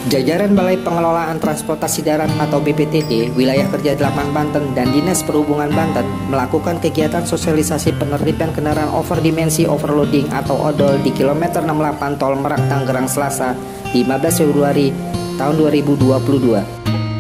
Jajaran Balai Pengelolaan Transportasi Darat atau BPTD Wilayah Kerja 8 Banten dan Dinas Perhubungan Banten melakukan kegiatan sosialisasi penertiban kendaraan overdimensi overloading atau odol di kilometer 68 Tol Merak Tangerang Selasa 15 Februari tahun 2022.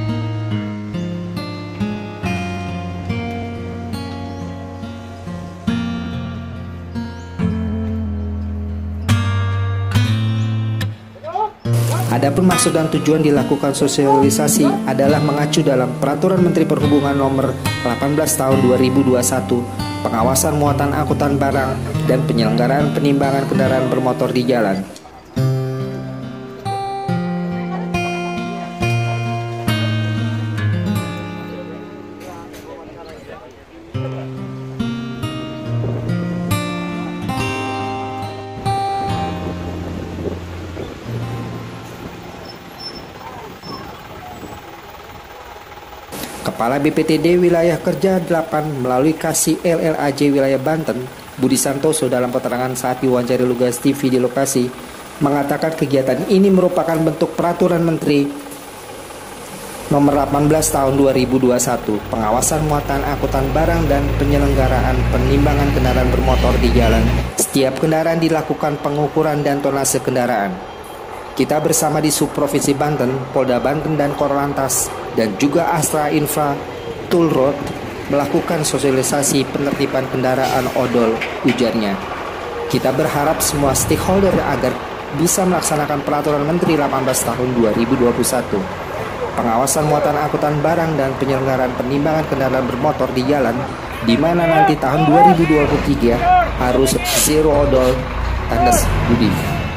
Adapun maksud dan tujuan dilakukan sosialisasi adalah mengacu dalam Peraturan Menteri Perhubungan Nomor 18 Tahun 2021, pengawasan muatan angkutan barang dan penyelenggaraan penimbangan kendaraan bermotor di jalan. Kepala BPTD Wilayah Kerja 8 melalui Kasih LLAJ Wilayah Banten, Budi Santoso dalam keterangan saat diwawancari Lugas TV di lokasi, mengatakan kegiatan ini merupakan bentuk Peraturan Menteri Nomor 18 Tahun 2021, pengawasan muatan angkutan barang dan penyelenggaraan penimbangan kendaraan bermotor di jalan. Setiap kendaraan dilakukan pengukuran dan tonase kendaraan. Kita bersama di Subprovinsi Banten, Polda Banten dan Korlantas dan juga Astra Infra Toll Road melakukan sosialisasi penertiban kendaraan odol, ujarnya. Kita berharap semua stakeholder agar bisa melaksanakan Peraturan Menteri 18 Tahun 2021, pengawasan muatan angkutan barang dan penyelenggaraan penimbangan kendaraan bermotor di jalan, di mana nanti tahun 2023 harus zero odol, tandas Budi.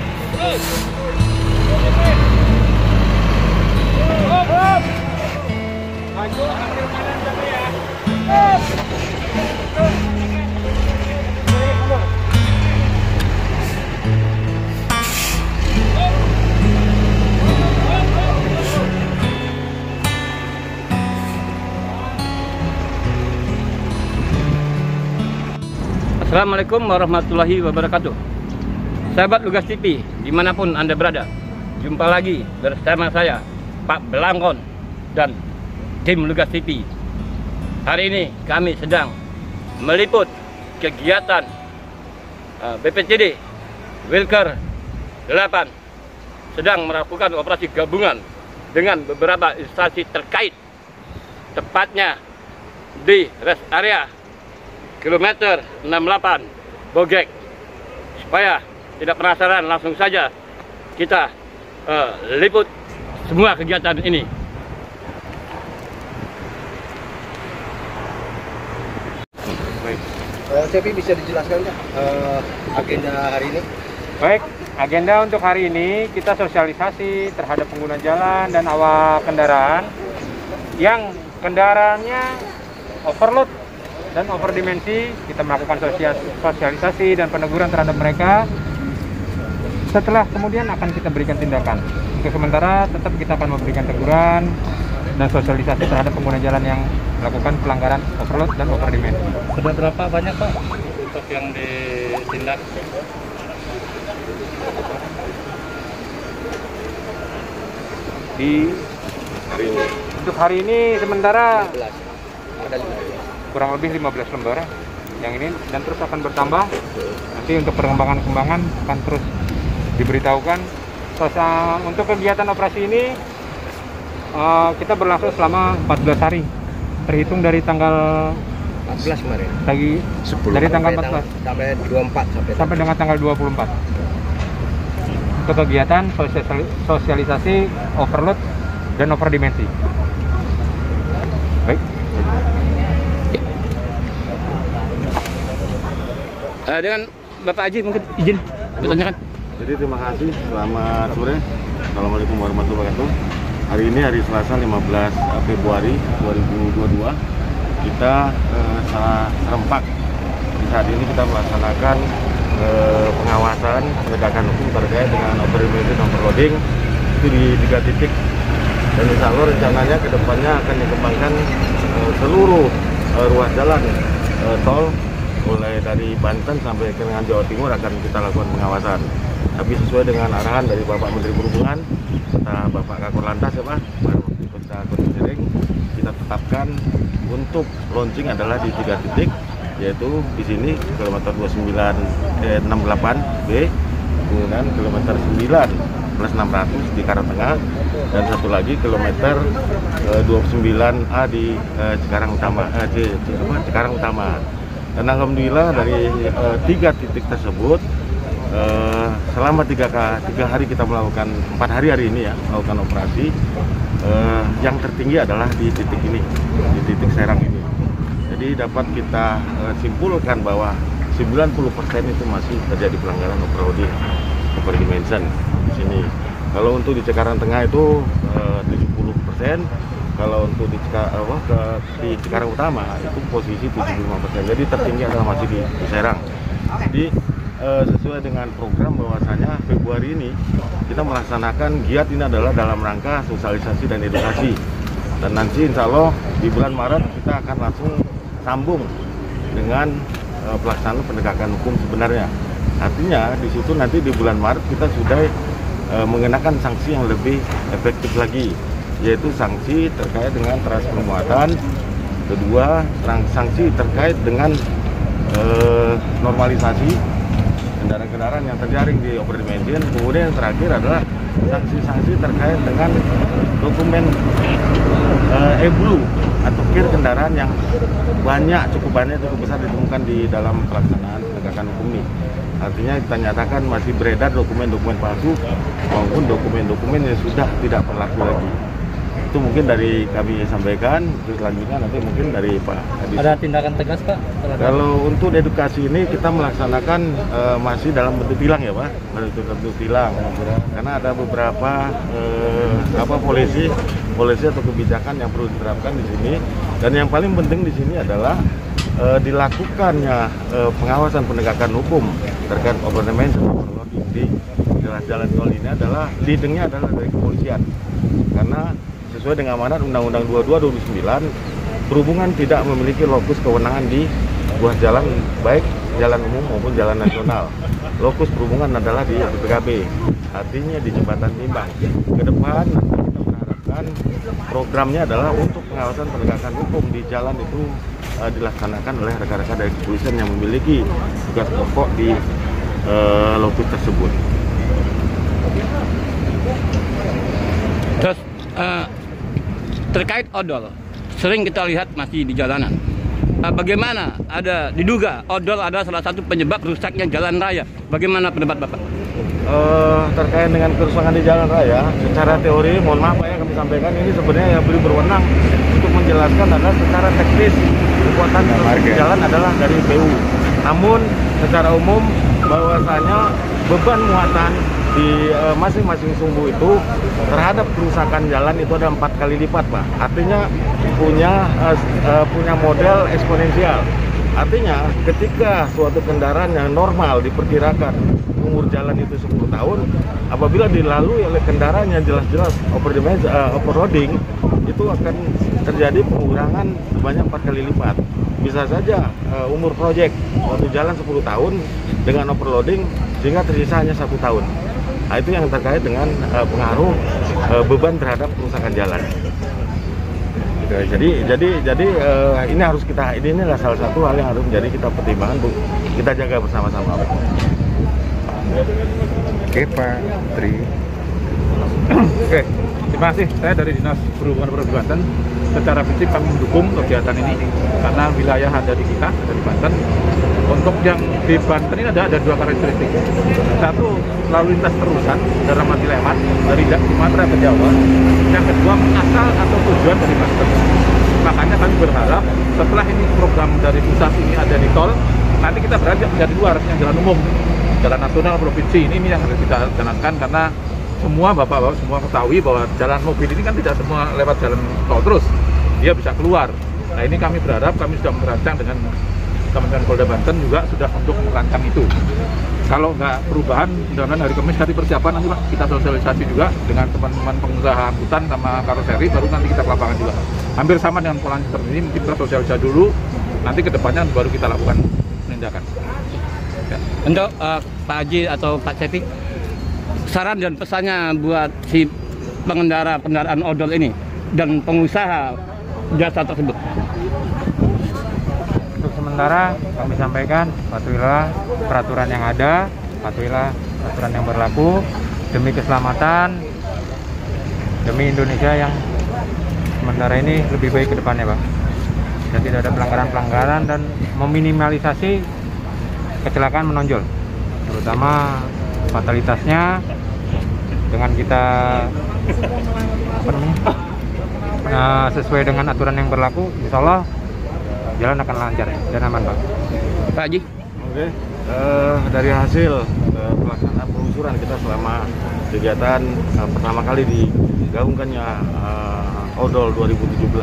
Assalamualaikum warahmatullahi wabarakatuh. Sahabat Lugas TV dimanapun Anda berada, jumpa lagi bersama saya Pak Belangkon dan tim Lugas TV. Hari ini kami sedang meliput kegiatan BPTD Wilker 8 sedang melakukan operasi gabungan dengan beberapa instansi terkait, tepatnya di rest area kilometer 68 Bogek. Supaya tidak penasaran, langsung saja kita liput semua kegiatan ini. Baik, Cepi bisa dijelaskan nggak agenda hari ini? Baik, agenda untuk hari ini kita sosialisasi terhadap pengguna jalan dan awak kendaraan yang kendaraannya overload dan overdimensi. Kita melakukan sosialisasi dan peneguran terhadap mereka. Setelah kemudian akan kita berikan tindakan. Untuk sementara tetap kita akan memberikan teguran dan sosialisasi terhadap pengguna jalan yang melakukan pelanggaran overload dan overdimensi. Sudah berapa banyak Pak untuk yang ditindak? Di Hari ini untuk hari ini sementara 15. Ada 15. kurang lebih 15 lembar yang ini, dan terus akan bertambah. Nanti untuk perkembangan akan terus diberitahukan. Untuk kegiatan operasi ini kita berlangsung selama 14 hari terhitung dari tanggal 14 kemarin. Dari tanggal 14 sampai 24 sampai dengan tanggal 24. Untuk kegiatan sosialisasi overload dan overdimensi. Baik. Dengan Bapak Haji mungkin izin bertanyakan. Jadi terima kasih, selamat sore. Assalamualaikum warahmatullahi wabarakatuh. Hari ini hari Selasa 15 Februari 2022. Kita secara serempak saat ini kita melaksanakan pengawasan penegakan hukum terkait dengan overdimensi dan overloading itu di 3 titik. Dan insya Allah rencananya kedepannya akan dikembangkan seluruh ruas jalan tol mulai dari Banten sampai ke Jawa Timur akan kita lakukan pengawasan. tapi sesuai dengan arahan dari Bapak Menteri Perhubungan serta Bapak Kakor Lantas ya Pak, Kota Gunung Sering, kita tetapkan untuk launching adalah di 3 titik, yaitu di sini kilometer 6968B, kemudian kilometer 9+600 di Karangtengah, dan satu lagi kilometer 29A di Cikarang Utama. Dan alhamdulillah dari 3 titik tersebut selama 3 hari kita melakukan 4 hari ini ya melakukan operasi, yang tertinggi adalah di titik ini, di titik Serang ini. Jadi dapat kita simpulkan bahwa 90% itu masih terjadi pelanggaran overloading, overdimension di sini. Kalau untuk di Cikarang Tengah itu 70%, kalau untuk di Cikarang Utama itu posisi 75%. Jadi tertinggi adalah masih di Serang. Jadi sesuai dengan program bahwasanya Februari ini kita melaksanakan giat ini adalah dalam rangka sosialisasi dan edukasi. Dan nanti insya Allah di bulan Maret kita akan langsung sambung dengan pelaksanaan penegakan hukum sebenarnya. Artinya di situ nanti di bulan Maret kita sudah mengenakan sanksi yang lebih efektif lagi, yaitu sanksi terkait dengan teras permuatan, kedua sanksi terkait dengan normalisasi kendaraan-kendaraan yang terjaring di overdimension, kemudian yang terakhir adalah sanksi-sanksi terkait dengan dokumen e-blue atau kir kendaraan yang cukup banyak besar ditemukan di dalam pelaksanaan penegakan hukum ini. Artinya kita nyatakan masih beredar dokumen-dokumen palsu maupun dokumen-dokumen yang sudah tidak berlaku lagi. Itu mungkin dari kami sampaikan. Terus selanjutnya nanti mungkin dari Pak Adi. Ada tindakan tegas Pak? Kalau untuk edukasi ini kita melaksanakan masih dalam bentuk tilang ya Pak, bentuk tilang. Karena ada beberapa polisi atau kebijakan yang perlu diterapkan di sini. Dan yang paling penting di sini adalah dilakukannya pengawasan penegakan hukum terkait overdimension di jalan tol ini adalah leadingnya adalah dari kepolisian. Karena sesuai dengan amanat Undang-Undang 22/2009, perhubungan tidak memiliki lokus kewenangan di ruas jalan, baik jalan umum maupun jalan nasional. Lokus perhubungan adalah di BPKB, artinya di jembatan timbang. Ke depan nanti kita mengharapkan programnya adalah untuk pengawasan penegakan hukum di jalan itu dilaksanakan oleh rekan-rekan dari kepolisian yang memiliki tugas pokok di lokus tersebut. Terus terkait odol, sering kita lihat masih di jalanan. Bagaimana diduga odol adalah salah satu penyebab rusaknya jalan raya. Bagaimana pendapat Bapak? Terkait dengan kerusakan di jalan raya, secara teori, mohon maaf Pak ya kami sampaikan, ini sebenarnya yang berwenang untuk menjelaskan adalah secara teknis kekuatan jalan adalah dari PU. Namun secara umum bahwasanya beban muatan di masing-masing sumbu itu terhadap kerusakan jalan itu ada 4 kali lipat Pak. Artinya punya model eksponensial. Artinya ketika suatu kendaraan yang normal diperkirakan umur jalan itu 10 tahun, apabila dilalui oleh kendaraan yang jelas-jelas overloading, itu akan terjadi pengurangan sebanyak 4 kali lipat. Bisa saja umur proyek suatu jalan 10 tahun dengan overloading sehingga tersisa hanya 1 tahun. Nah, itu yang terkait dengan pengaruh beban terhadap kerusakan jalan. Jadi ini harus ini adalah salah satu hal yang harus menjadi kita pertimbangan, Bu. Kita jaga bersama-sama. Oke Pak Tri. Oke, terima kasih. Saya dari Dinas Perhubungan Provinsi Banten. Secara prinsip kami mendukung kegiatan ini karena wilayah ada di kita, dari Banten. Untuk yang di Banten ini ada 2 karakteristik. Satu, lalu lintas terusan, kendaraan masih lewat dari Sumatera ke Jawa. Yang kedua, asal atau tujuan dari Banten. Makanya kami berharap setelah ini program dari pusat ini ada di tol, nanti kita berada di luar yang jalan umum, jalan nasional provinsi ini yang harus kita jalankan karena semua bapak-bapak semua ketahui bahwa jalan mobil ini kan tidak semua lewat jalan tol terus, dia bisa keluar. Nah ini kami berharap, kami sudah merancang dengan Kementerian Polda Banten juga sudah untuk merancang itu. Kalau nggak perubahan, mudah-mudahan hari Kamis hari persiapan nanti Pak, kita sosialisasi juga dengan teman-teman pengusaha angkutan sama karoseri, baru nanti kita ke lapangan juga. Hampir sama dengan pola seperti ini, mungkin kita sosialisasi dulu, nanti kedepannya baru kita lakukan penindakan. Ya. Untuk Pak Haji atau Pak Cepi, saran dan pesannya buat si pengendara kendaraan odol ini dan pengusaha jasa tersebut. Untuk sementara kami sampaikan, patuhilah peraturan yang ada, patuhilah aturan yang berlaku demi keselamatan, demi Indonesia yang sementara ini lebih baik ke depannya, Pak. Dan tidak ada pelanggaran-pelanggaran dan meminimalisasi kecelakaan menonjol, terutama fatalitasnya dengan kita sesuai dengan aturan yang berlaku, insya Allah jalan akan lancar dan aman, Pak. Pak Haji. Oke, dari hasil pelaksanaan penelusuran kita selama kegiatan pertama kali digaungkannya odol 2017,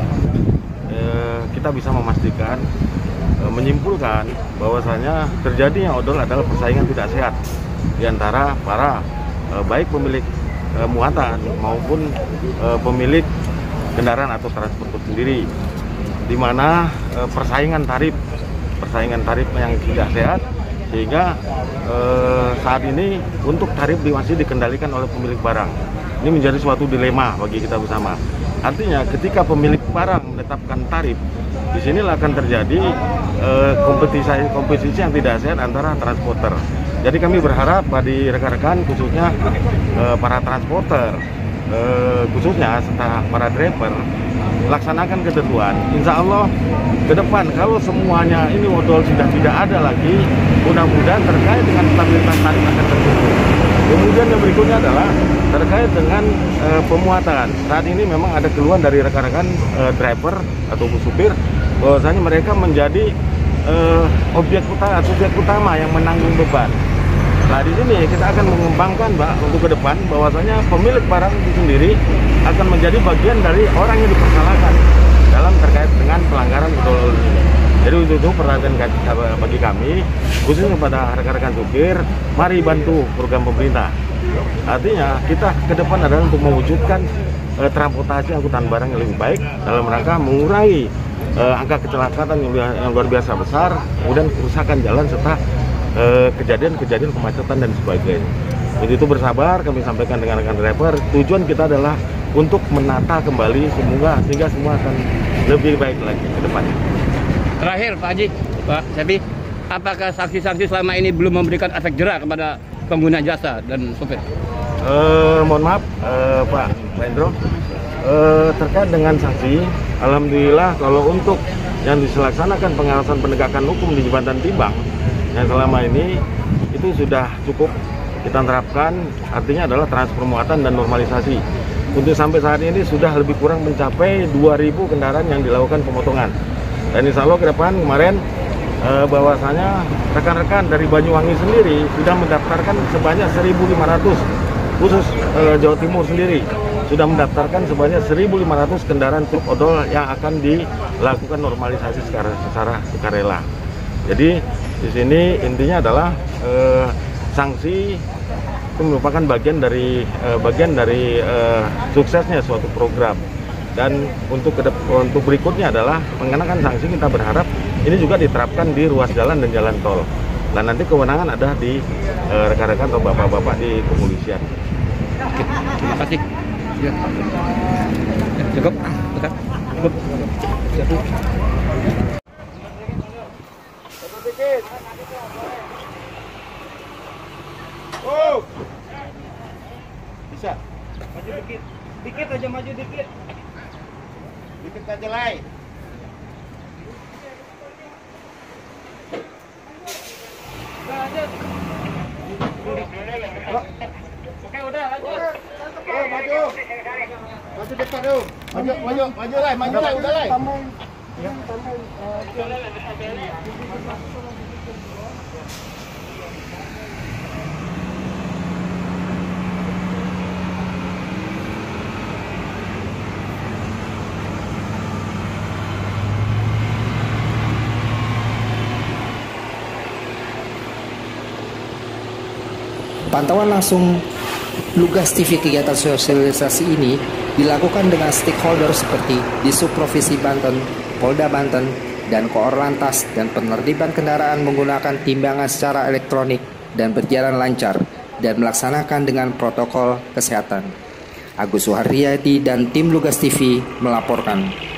kita bisa memastikan, menyimpulkan bahwasanya terjadinya odol adalah persaingan tidak sehat di antara para baik pemilik muatan maupun pemilik kendaraan atau transporter sendiri, di mana persaingan tarif yang tidak sehat, sehingga saat ini untuk tarif masih dikendalikan oleh pemilik barang. Ini menjadi suatu dilema bagi kita bersama. Artinya ketika pemilik barang menetapkan tarif, disinilah akan terjadi kompetisi yang tidak sehat antara transporter. Jadi kami berharap bagi rekan-rekan, khususnya para transporter, khususnya serta para driver, laksanakan ketentuan. Insya Allah ke depan kalau semuanya ini odol sudah tidak ada lagi, mudah-mudahan terkait dengan stabilitas tarif akan terbentuk. Kemudian yang berikutnya adalah terkait dengan pemuatan. Saat ini memang ada keluhan dari rekan-rekan driver atau supir bahwasanya mereka menjadi objek utama yang menanggung beban. Nah, di sini kita akan mengembangkan, Mbak, untuk ke depan bahwasanya pemilik barang itu sendiri akan menjadi bagian dari orang yang dipersalahkan dalam terkait dengan pelanggaran odol ini. Jadi untuk itu perhatian bagi kami, khususnya kepada rekan-rekan supir, mari bantu program pemerintah. Artinya kita ke depan adalah untuk mewujudkan transportasi angkutan barang yang lebih baik dalam rangka mengurangi angka kecelakaan yang luar biasa besar, kemudian kerusakan jalan serta kejadian-kejadian kemacetan dan sebagainya. Untuk itu bersabar, kami sampaikan dengan rekan driver, tujuan kita adalah untuk menata kembali sehingga semua akan lebih baik lagi ke depannya. Terakhir Pak Haji, Pak Cepi, apakah sanksi-sanksi selama ini belum memberikan efek jera kepada pengguna jasa dan supir? Mohon maaf Pak Hendro, terkait dengan sanksi, alhamdulillah kalau untuk yang dilaksanakan pengawasan penegakan hukum di Jembatan Timbang yang selama ini itu sudah cukup kita terapkan, artinya adalah transfer muatan dan normalisasi. Untuk sampai saat ini sudah lebih kurang mencapai 2.000 kendaraan yang dilakukan pemotongan. Dan insya Allah ke depan kemarin bahwasanya rekan-rekan dari Banyuwangi sendiri sudah mendaftarkan sebanyak 1.500, khusus Jawa Timur sendiri sudah mendaftarkan sebanyak 1.500 kendaraan truk odol yang akan dilakukan normalisasi secara sukarela. Jadi di sini intinya adalah sanksi itu merupakan bagian dari suksesnya suatu program. Dan untuk berikutnya adalah mengenakan sanksi, kita berharap ini juga diterapkan di ruas jalan dan jalan tol. Dan nanti kewenangan ada di rekan-rekan atau bapak-bapak di kepolisian. Oke, terima kasih. Ya. Cukup. Cukup. Oh, bisa. Maju dikit. Dikit aja, maju dikit. Dikit aja lai. Oke, udah lanjut. Oh, maju. Maju depan dulu. Maju lai, udah lai. Pantauan langsung Lugas TV kegiatan sosialisasi ini dilakukan dengan stakeholder seperti Disub Provinsi Banten, Polda Banten, dan Koorlantas, dan penertiban kendaraan menggunakan timbangan secara elektronik dan berjalan lancar dan melaksanakan dengan protokol kesehatan. Agus Suharyadi dan tim Lugas TV melaporkan.